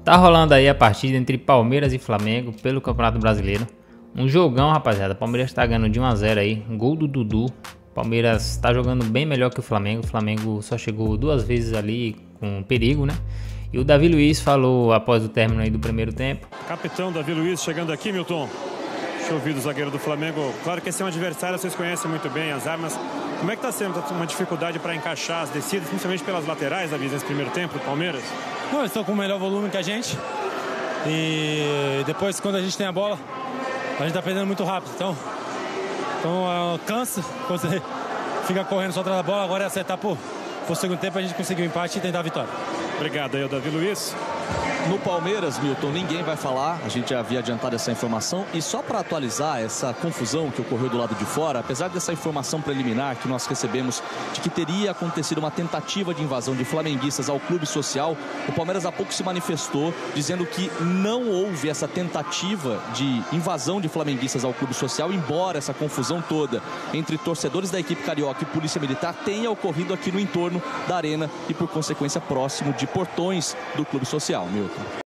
Tá rolando aí a partida entre Palmeiras e Flamengo pelo Campeonato Brasileiro. Um jogão, rapaziada. Palmeiras tá ganhando de 1 a 0 aí. Gol do Dudu. Palmeiras tá jogando bem melhor que o Flamengo. O Flamengo só chegou 2 vezes ali com perigo, né? E o Davi Luiz falou após o término aí do primeiro tempo. Capitão Davi Luiz chegando aqui, Milton. Deixa eu ouvir do zagueiro do Flamengo. Claro que esse é um adversário, vocês conhecem muito bem as armas. Como é que tá sendo uma dificuldade para encaixar as descidas, principalmente pelas laterais, Davi, nesse primeiro tempo, do Palmeiras? Não, eles estão com o melhor volume que a gente. E depois, quando a gente tem a bola, a gente tá perdendo muito rápido. Então cansa quando você fica correndo só atrás da bola. Agora é acertar pro segundo tempo, a gente conseguir o empate e tentar a vitória. Obrigado aí, Davi Luiz. No Palmeiras, Milton, ninguém vai falar, a gente já havia adiantado essa informação, e só para atualizar essa confusão que ocorreu do lado de fora, apesar dessa informação preliminar que nós recebemos de que teria acontecido uma tentativa de invasão de flamenguistas ao clube social, o Palmeiras há pouco se manifestou dizendo que não houve essa tentativa de invasão de flamenguistas ao clube social, embora essa confusão toda entre torcedores da equipe carioca e polícia militar tenha ocorrido aqui no entorno da arena e, por consequência, próximo de portões do clube social, Milton.